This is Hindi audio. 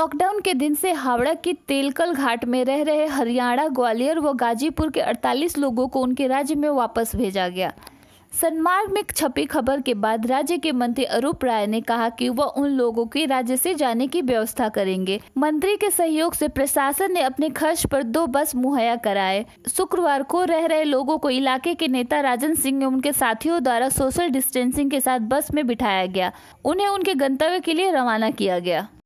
लॉकडाउन के दिन से हावड़ा की तेलकल घाट में रह रहे हरियाणा, ग्वालियर व गाजीपुर के 48 लोगों को उनके राज्य में वापस भेजा गया। सन्मार्ग में छपी खबर के बाद राज्य के मंत्री अरूप राय ने कहा कि वह उन लोगों के राज्य से जाने की व्यवस्था करेंगे। मंत्री के सहयोग से प्रशासन ने अपने खर्च पर 2 बस मुहैया कराए। शुक्रवार को रह रहे लोगों को इलाके के नेता राजन सिंह एवं उनके साथियों द्वारा सोशल डिस्टेंसिंग के साथ बस में बिठाया गया। उन्हें उनके गंतव्य के लिए रवाना किया गया।